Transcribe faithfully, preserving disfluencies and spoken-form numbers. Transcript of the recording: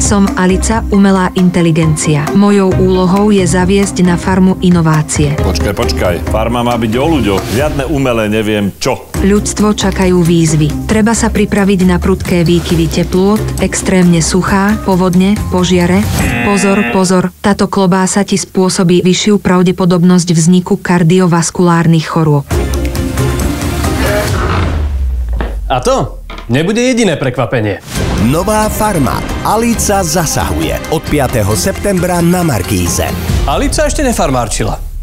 Som Alica, umelá inteligencia. Mojou úlohou je zaviesť na farmu inovácie. Počkaj, počkaj. Farma má byť o ľuďoch. Žiadne umelé neviem čo. Ľudstvo čakajú výzvy. Treba sa pripraviť na prudké výkyvy teplôt, extrémne suchá, povodne, požiare. Pozor, pozor, táto klobása ti spôsobí vyššiu pravdepodobnosť vzniku kardiovaskulárnych chorôb. A to nebude jediné prekvapenie. Nová farma. Alica zasahuje. Od piateho septembra na Markíze. Alica ešte nefarmárčila.